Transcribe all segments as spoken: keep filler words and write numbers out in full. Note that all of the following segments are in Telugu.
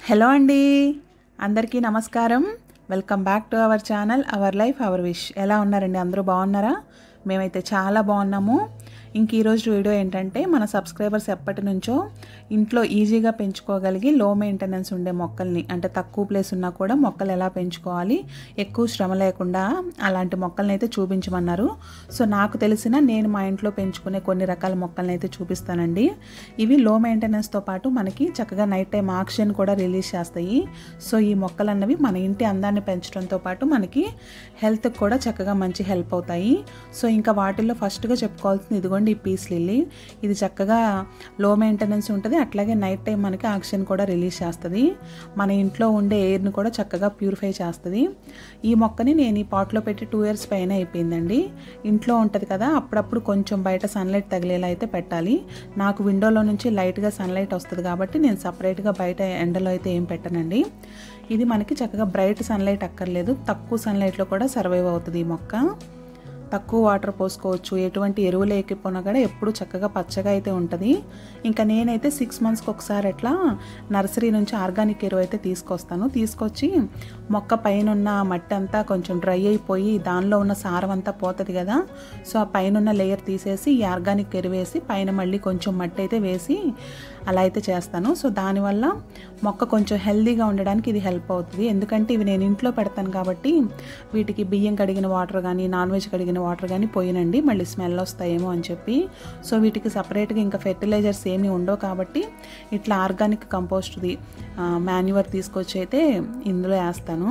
హలో అండి, అందరికీ నమస్కారం. Welcome back to our channel our life our wish. ఎలా ఉన్నారండి? అందరూ బాగున్నారా? మేమైతే చాలా బాగున్నాము. ఇంక ఈరోజు వీడియో ఏంటంటే, మన సబ్స్క్రైబర్స్ ఎప్పటి నుంచో ఇంట్లో ఈజీగా పెంచుకోగలిగి లో మెయింటెనెన్స్ ఉండే మొక్కల్ని, అంటే తక్కువ ప్లేస్ ఉన్నా కూడా మొక్కలు ఎలా పెంచుకోవాలి, ఎక్కువ శ్రమ లేకుండా అలాంటి మొక్కల్ని అయితే చూపించమన్నారు. సో నాకు తెలిసిన నేను మా ఇంట్లో పెంచుకునే కొన్ని రకాల మొక్కల్ని అయితే చూపిస్తానండి. ఇవి లో మెయింటెనెన్స్తో పాటు మనకి చక్కగా నైట్ టైం ఆక్సిజన్ కూడా రిలీజ్ చేస్తాయి. సో ఈ మొక్కలు అన్నవి మన ఇంటి అందాన్ని పెంచడంతో పాటు మనకి హెల్త్కి కూడా చక్కగా మంచి హెల్ప్ అవుతాయి. సో ఇంకా వాటిల్లో ఫస్ట్గా చెప్పుకోవాల్సింది ఇదిగోండి, ఈ పీస్ లిల్లీ. ఇది చక్కగా లో మెయింటెనెన్స్ ఉంటుంది, అట్లాగే నైట్ టైం మనకి ఆక్సిజన్ కూడా రిలీజ్ చేస్తుంది. మన ఇంట్లో ఉండే ఎయిర్ని కూడా చక్కగా ప్యూరిఫై చేస్తుంది. ఈ మొక్కని నేను ఈ పాట్లో పెట్టి టూ ఇయర్స్ పైన అయిపోయిందండి. ఇంట్లో ఉంటుంది కదా, అప్పుడప్పుడు కొంచెం బయట సన్లైట్ తగిలేలా అయితే పెట్టాలి. నాకు విండోలో నుంచి లైట్గా సన్లైట్ వస్తుంది కాబట్టి నేను సపరేట్గా బయట ఎండలో అయితే ఏం పెట్టనండి. ఇది మనకి చక్కగా బ్రైట్ సన్లైట్ అక్కర్లేదు, తక్కువ సన్లైట్లో కూడా సర్వైవ్ అవుతుంది ఈ మొక్క. తక్కువ వాటర్ పోసుకోవచ్చు, ఎటువంటి ఎరువులు లేకపోయినా కూడా ఎప్పుడు చక్కగా పచ్చగా అయితే ఉంటుంది. ఇంకా నేనైతే సిక్స్ మంత్స్కి ఒకసారి అట్లా నర్సరీ నుంచి ఆర్గానిక్ ఎరువు అయితే తీసుకొస్తాను. తీసుకొచ్చి మొక్క పైన ఉన్న మట్టి అంతా కొంచెం డ్రై అయిపోయి దానిలో ఉన్న సారం అంతా పోతుంది కదా, సో ఆ పైన ఉన్న లేయర్ తీసేసి ఈ ఆర్గానిక్ ఎరువు వేసి పైన మళ్ళీ కొంచెం మట్టి అయితే వేసి అలా అయితే చేస్తాను. సో దానివల్ల మొక్క కొంచెం హెల్దీగా ఉండడానికి ఇది హెల్ప్ అవుతుంది. ఎందుకంటే ఇవి నేను ఇంట్లో పెడతాను కాబట్టి వీటికి బియ్యం కడిగిన వాటర్ కానీ నాన్ వెజ్ కడిగిన వాటర్ కానీ పోయినండి, మళ్ళీ స్మెల్ వస్తాయేమో అని చెప్పి. సో వీటికి సపరేట్గా ఇంకా ఫెర్టిలైజర్స్ ఏమీ ఉండవు కాబట్టి ఇట్లా ఆర్గానిక్ కంపోస్ట్ది మాన్యూర్ తీసుకొచ్చి అయితే ఇందులో వేస్తాను.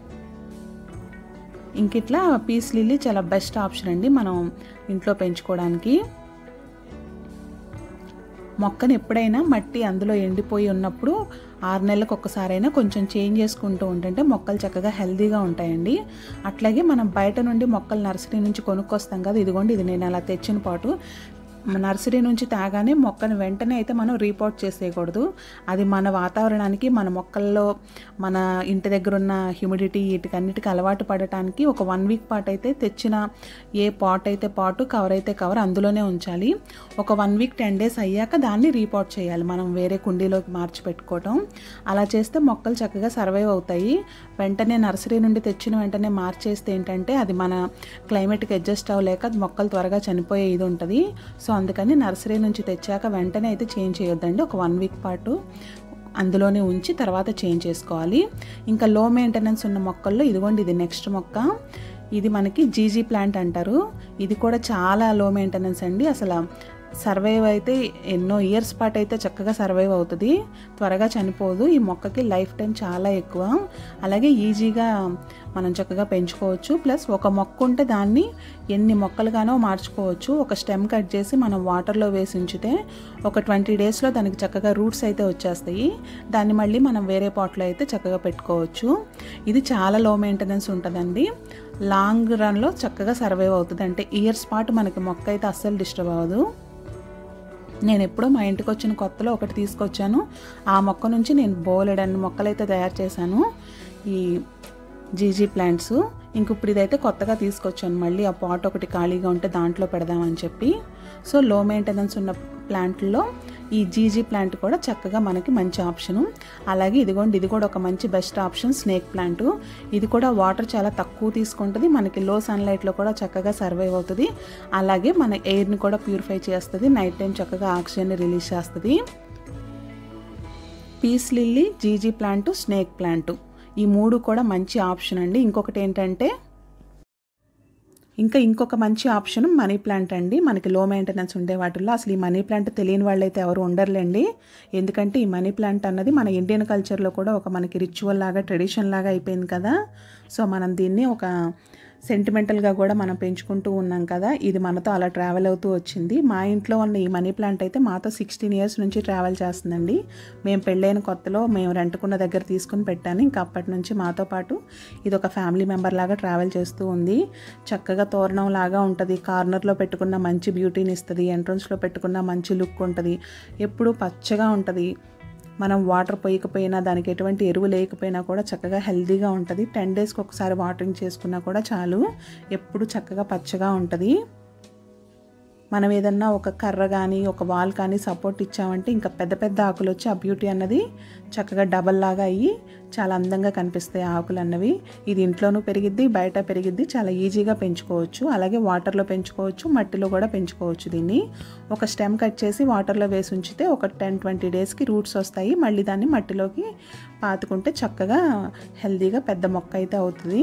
ఇంక ఇట్లా పీస్ లిల్లీ చాలా బెస్ట్ ఆప్షన్ అండి మనం ఇంట్లో పెంచుకోవడానికి. మొక్కను ఎప్పుడైనా మట్టి అందులో ఎండిపోయి ఉన్నప్పుడు ఆరు నెలలకు ఒక్కసారైనా కొంచెం చేంజ్ చేసుకుంటూ ఉంటుంటే మొక్కలు చక్కగా హెల్తీగా ఉంటాయండి. అట్లాగే మనం బయట నుండి మొక్కలు నర్సరీ నుంచి కొనుక్కొస్తాం కదా, ఇదిగోండి ఇది నేను అలా తెచ్చిన పాటు. నర్సరీ నుంచి తాగానే మొక్కను వెంటనే అయితే మనం రీపోర్ట్ చేసేయకూడదు. అది మన వాతావరణానికి, మన మొక్కల్లో, మన ఇంటి దగ్గర ఉన్న హ్యూమిడిటీ వీటికన్నిటికీ అలవాటు పడటానికి ఒక వన్ వీక్ పాటు అయితే తెచ్చిన ఏ పాట్ అయితే పాటు, కవర్ అయితే కవర్ అందులోనే ఉంచాలి. ఒక వన్ వీక్ టెన్ డేస్ అయ్యాక దాన్ని రీపోర్ట్ చేయాలి, మనం వేరే కుండీలోకి మార్చి పెట్టుకోవటం. అలా చేస్తే మొక్కలు చక్కగా సర్వైవ్ అవుతాయి. వెంటనే నర్సరీ నుండి తెచ్చిన వెంటనే మార్చేస్తే ఏంటంటే అది మన క్లైమేట్కి అడ్జస్ట్ అవ్వలేక మొక్కలు త్వరగా చనిపోయే ఇది ఉంటుంది. సో అందుకని నర్సరీ నుంచి తెచ్చాక వెంటనే అయితే చేంజ్ చేయొద్దండి, ఒక వన్ వీక్ పాటు అందులోనే ఉంచి తర్వాత చేంజ్ చేసుకోవాలి. ఇంకా లో మెయింటెనెన్స్ ఉన్న మొక్కల్లో ఇదిగోండి ఇది నెక్స్ట్ మొక్క. ఇది మనకి జీజీ ప్లాంట్ అంటారు. ఇది కూడా చాలా లో మెయింటెనెన్స్ అండి. అసలు సర్వైవ్ అయితే ఎన్నో ఇయర్స్ పాటు అయితే చక్కగా సర్వైవ్ అవుతుంది, త్వరగా చనిపోదు. ఈ మొక్కకి లైఫ్ టైం చాలా ఎక్కువ, అలాగే ఈజీగా మనం చక్కగా పెంచుకోవచ్చు. ప్లస్ ఒక మొక్క ఉంటే దాన్ని ఎన్ని మొక్కలుగానో మార్చుకోవచ్చు. ఒక స్టెమ్ కట్ చేసి మనం వాటర్లో వేసి ఉంచితే ఒక ట్వంటీ డేస్లో దానికి చక్కగా రూట్స్ అయితే వచ్చేస్తాయి. దాన్ని మళ్ళీ మనం వేరే పాట్లో అయితే చక్కగా పెట్టుకోవచ్చు. ఇది చాలా లో మెయింటెనెన్స్ ఉంటుందండి, లాంగ్ రన్లో చక్కగా సర్వైవ్ అవుతుంది. అంటే ఇయర్స్ పాటు మనకి మొక్క అయితే అస్సలు డిస్టర్బ్ అవ్వదు. నేను ఎప్పుడో మా ఇంటికి వచ్చిన కొత్తలో ఒకటి తీసుకొచ్చాను, ఆ మొక్క నుంచి నేను బోలెడన్ని మొక్కలు అయితే తయారు చేశాను, ఈ జీజీ ప్లాంట్స్. ఇంక ఇప్పుడు ఇదైతే కొత్తగా తీసుకొచ్చాను, మళ్ళీ ఆ పాట్ ఒకటి ఖాళీగా ఉంటే దాంట్లో పెడదామని చెప్పి. సో లో మెయింటెనెన్స్ ఉన్న ప్లాంట్లో ఈ జీజీ ప్లాంట్ కూడా చక్కగా మనకి మంచి ఆప్షను. అలాగే ఇదిగోండి ఇది కూడా ఒక మంచి బెస్ట్ ఆప్షన్, స్నేక్ ప్లాంట్. ఇది కూడా వాటర్ చాలా తక్కువ తీసుకుంటుంది, మనకి లో సన్లైట్లో కూడా చక్కగా సర్వైవ్ అవుతుంది. అలాగే మన ఎయిర్ని కూడా ప్యూరిఫై చేస్తుంది, నైట్ టైం చక్కగా ఆక్సిజన్ని రిలీజ్ చేస్తుంది. పీస్ లిల్లీ, జీజీ ప్లాంట్, స్నేక్ ప్లాంట్ ఈ మూడు కూడా మంచి ఆప్షన్ అండి. ఇంకొకటి ఏంటంటే ఇంకా ఇంకొక మంచి ఆప్షన్ మనీ ప్లాంట్ అండి. మనకి లో మెయింటెనెన్స్ ఉండే వాటిల్లో అసలు ఈ మనీ ప్లాంట్ తెలియని వాళ్ళు అయితే ఎవరు ఉండర్లేండి. ఎందుకంటే ఈ మనీ ప్లాంట్ అన్నది మన ఇండియన్ కల్చర్లో కూడా ఒక మనకి రిచువల్ లాగా, ట్రెడిషన్ లాగా అయిపోయింది కదా. సో మనం దీన్ని ఒక సెంటిమెంటల్గా కూడా మనం పెంచుకుంటూ ఉన్నాం కదా. ఇది మనతో అలా ట్రావెల్ అవుతూ వచ్చింది. మా ఇంట్లో ఉన్న ఈ మనీ ప్లాంట్ అయితే మాతో సిక్స్టీన్ ఇయర్స్ నుంచి ట్రావెల్ చేస్తుందండి. మేము పెళ్ళైన కొత్తలో మేము రెంట్కున్న దగ్గర తీసుకుని పెట్టాను, ఇంకా అప్పటి నుంచి మాతో పాటు ఇది ఒక ఫ్యామిలీ మెంబర్ లాగా ట్రావెల్ చేస్తూ ఉంది. చక్కగా తోరణం లాగా ఉంటుంది, కార్నర్లో పెట్టుకున్న మంచి బ్యూటీని ఇస్తుంది, ఎంట్రన్స్లో పెట్టుకున్న మంచి లుక్ ఉంటుంది, ఎప్పుడు పచ్చగా ఉంటుంది. మనం వాటర్ పోయకపోయినా, దానికి ఎటువంటి ఎరువు లేకపోయినా కూడా చక్కగా హెల్తీగా ఉంటుంది. టెన్ డేస్కి ఒకసారి వాటరింగ్ చేసుకున్నా కూడా చాలు, ఎప్పుడు చక్కగా పచ్చగా ఉంటుంది. మనం ఏదన్నా ఒక కర్ర కానీ ఒక వాల్ కానీ సపోర్ట్ ఇచ్చామంటే ఇంకా పెద్ద పెద్ద ఆకులు వచ్చి ఆ బ్యూటీ అన్నది చక్కగా డబల్ లాగా అయ్యి చాలా అందంగా కనిపిస్తాయి ఆకులు అన్నవి. ఇది ఇంట్లోనూ పెరిగిద్ది, బయట పెరిగిద్ది, చాలా ఈజీగా పెంచుకోవచ్చు. అలాగే వాటర్లో పెంచుకోవచ్చు, మట్టిలో కూడా పెంచుకోవచ్చు. దీన్ని ఒక స్టెమ్ కట్ చేసి వాటర్లో వేసి ఉంచితే ఒక టెన్ ట్వంటీ డేస్కి రూట్స్ వస్తాయి. మళ్ళీ దాన్ని మట్టిలోకి పాతుకుంటే చక్కగా హెల్తీగా పెద్ద మొక్క అయితే అవుతుంది.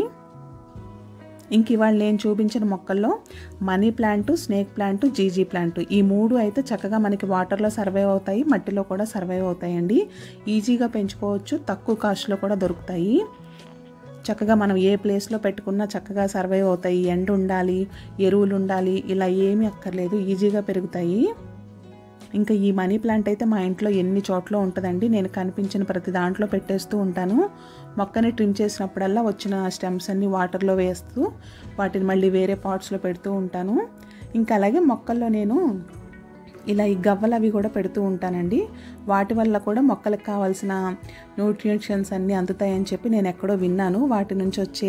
ఇంక ఇవాళ నేను చూపించిన మొక్కల్లో మనీ ప్లాంట్, స్నేక్ ప్లాంట్, జీజీ ప్లాంట్ ఈ మూడు అయితే చక్కగా మనకి వాటర్లో సర్వైవ్ అవుతాయి, మట్టిలో కూడా సర్వైవ్ అవుతాయండి. ఈజీగా పెంచుకోవచ్చు, తక్కువ కాస్ట్లో కూడా దొరుకుతాయి. చక్కగా మనం ఏ ప్లేస్లో పెట్టుకున్నా చక్కగా సర్వైవ్ అవుతాయి. ఎండ ఉండాలి, ఎరువులు ఉండాలి, ఇలా ఏమీ అక్కర్లేదు, ఈజీగా పెరుగుతాయి. ఇంకా ఈ మనీ ప్లాంట్ అయితే మా ఇంట్లో ఎన్ని చోట్ల ఉంటుందండి. నేను కనిపించిన ప్రతి దాంట్లో పెట్టేస్తూ ఉంటాను. మొక్కని ట్రిమ్ చేసినప్పుడల్లా వచ్చిన స్టెమ్స్ అన్ని వాటర్లో వేస్తూ వాటిని మళ్ళీ వేరే పాట్స్లో పెడుతూ ఉంటాను. ఇంకా అలాగే మొక్కల్లో నేను ఇలా ఈ గవ్వలు అవి కూడా పెడుతూ ఉంటానండి. వాటి వల్ల కూడా మొక్కలకు కావాల్సిన న్యూట్రిషన్స్ అన్నీ అందుతాయని చెప్పి నేను ఎక్కడో విన్నాను. వాటి నుంచి వచ్చే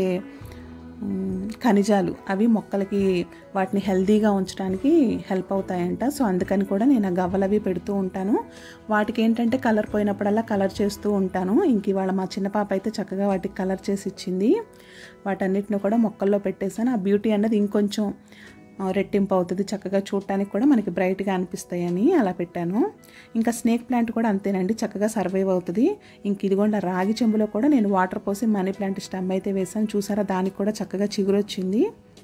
ఖనిజాలు అవి మొక్కలకి వాటిని హెల్తీగా ఉంచడానికి హెల్ప్ అవుతాయంట. సో అందుకని కూడా నేను ఆ గవ్వలు అవి పెడుతూ ఉంటాను. వాటికి ఏంటంటే కలర్ పోయినప్పుడల్లా కలర్ చేస్తూ ఉంటాను. ఇంక ఇవాళ మా చిన్న పాప అయితే చక్కగా వాటికి కలర్ చేసి ఇచ్చింది. వాటన్నిటిని కూడా మొక్కల్లో పెట్టేశాను. ఆ బ్యూటీ అన్నది ఇంకొంచెం రెట్టింపు అవుతుంది, చక్కగా చూడటానికి కూడా మనకి బ్రైట్గా అనిపిస్తాయని అలా పెట్టాను. ఇంకా స్నేక్ ప్లాంట్ కూడా అంతేనండి, చక్కగా సర్వైవ్ అవుతుంది. ఇంక ఇదిగోండి రాగి చెంబులో కూడా నేను వాటర్ పోసి మనీ ప్లాంట్ స్టెమ్ అయితే వేసాను. చూసారా, దానికి కూడా చక్కగా చిగురు వచ్చింది.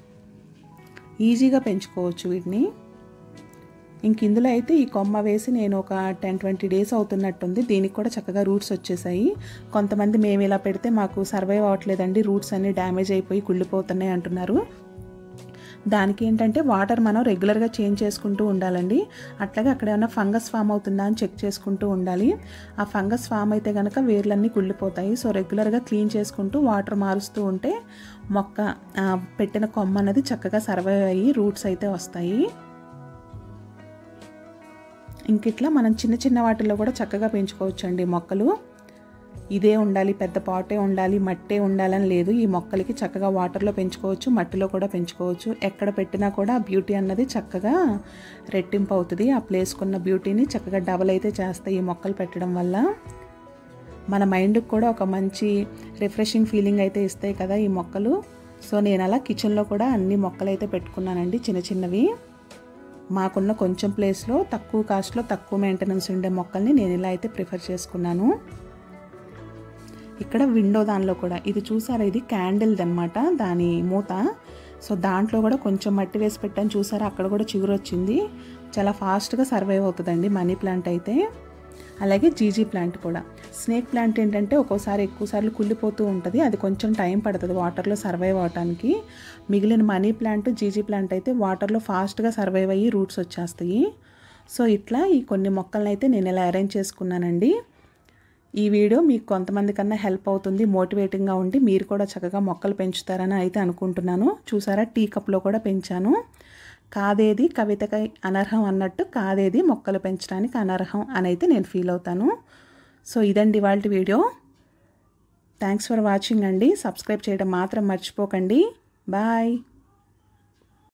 ఈజీగా పెంచుకోవచ్చు వీటిని. ఇంక ఇందులో అయితే ఈ కొమ్మ వేసి నేను ఒక టెన్ ట్వంటీ డేస్ అవుతున్నట్టుంది. దీనికి కూడా చక్కగా రూట్స్ వచ్చేసాయి. కొంతమంది మేము ఇలా పెడితే మాకు సర్వైవ్ అవ్వట్లేదండి, రూట్స్ అన్నీ డ్యామేజ్ అయిపోయి కుళ్ళిపోతున్నాయి అంటున్నారు. దానికి ఏంటంటే వాటర్ మనం రెగ్యులర్గా చేంజ్ చేసుకుంటూ ఉండాలండి. అట్లాగే అక్కడ ఏమైనా ఫంగస్ ఫామ్ అవుతుందా అని చెక్ చేసుకుంటూ ఉండాలి. ఆ ఫంగస్ ఫామ్ అయితే కనుక వేర్లన్నీ కుళ్ళిపోతాయి. సో రెగ్యులర్గా క్లీన్ చేసుకుంటూ వాటర్ మారుస్తూ ఉంటే మొక్క పెట్టిన కొమ్మ అనేది చక్కగా సర్వైవ్ అయ్యి రూట్స్ అయితే వస్తాయి. ఇంక ఇట్లా మనం చిన్న చిన్న వాటిల్లో కూడా చక్కగా పెంచుకోవచ్చు అండి మొక్కలు. ఇదే ఉండాలి, పెద్ద పాటే ఉండాలి, మట్టే ఉండాలని లేదు. ఈ మొక్కలకి చక్కగా వాటర్లో పెంచుకోవచ్చు, మట్టిలో కూడా పెంచుకోవచ్చు. ఎక్కడ పెట్టినా కూడా బ్యూటీ అన్నది చక్కగా రెట్టింపు అవుతుంది. ఆ ప్లేస్కున్న బ్యూటీని చక్కగా డబల్ అయితే చేస్తాయి ఈ మొక్కలు పెట్టడం వల్ల. మన మైండ్కి కూడా ఒక మంచి రిఫ్రెషింగ్ ఫీలింగ్ అయితే ఇస్తాయి కదా ఈ మొక్కలు. సో నేను అలా కిచెన్లో కూడా అన్ని మొక్కలు అయితే పెట్టుకున్నానండి, చిన్న చిన్నవి. మాకున్న కొంచెం ప్లేస్లో తక్కువ కాస్ట్లో తక్కువ మెయింటెనెన్స్ ఉండే మొక్కల్ని నేను ఇలా అయితే ప్రిఫర్ చేసుకున్నాను. ఇక్కడ విండో దానిలో కూడా ఇది చూసారా, ఇది క్యాండిల్ది అనమాట దాని మూత. సో దాంట్లో కూడా కొంచెం మట్టి వేసి పెట్టాను, చూసారా అక్కడ కూడా చిగురు వచ్చింది. చాలా ఫాస్ట్గా సర్వైవ్ అవుతుందండి మనీ ప్లాంట్ అయితే. అలాగే జీజీ ప్లాంట్ కూడా. స్నేక్ ప్లాంట్ ఏంటంటే ఒక్కోసారి ఎక్కువసార్లు కుళ్ళిపోతూ ఉంటుంది, అది కొంచెం టైం పడుతుంది వాటర్లో సర్వైవ్ అవడానికి. మిగిలిన మనీ ప్లాంట్, జీజీ ప్లాంట్ అయితే వాటర్లో ఫాస్ట్గా సర్వైవ్ అయ్యి రూట్స్ వచ్చేస్తాయి. సో ఇట్లా ఈ కొన్ని మొక్కలను అయితే నేను ఇలా అరేంజ్ చేసుకున్నానండి. ఈ వీడియో మీకు కొంతమంది కన్నా హెల్ప్ అవుతుంది, మోటివేటింగ్గా ఉండి మీరు కూడా చక్కగా మొక్కలు పెంచుతారని అయితే అనుకుంటున్నాను. చూసారా, టీ కప్లో కూడా పెంచాను. కాదేది కవితకై అనర్హం అన్నట్టు కాదేది మొక్కలు పెంచడానికి అనర్హం అని అయితే నేను ఫీల్ అవుతాను. సో ఇదండి ఇవాల్టి వీడియో. థ్యాంక్స్ ఫర్ వాచింగ్ అండి. సబ్స్క్రైబ్ చేయడం మాత్రం మర్చిపోకండి. బాయ్.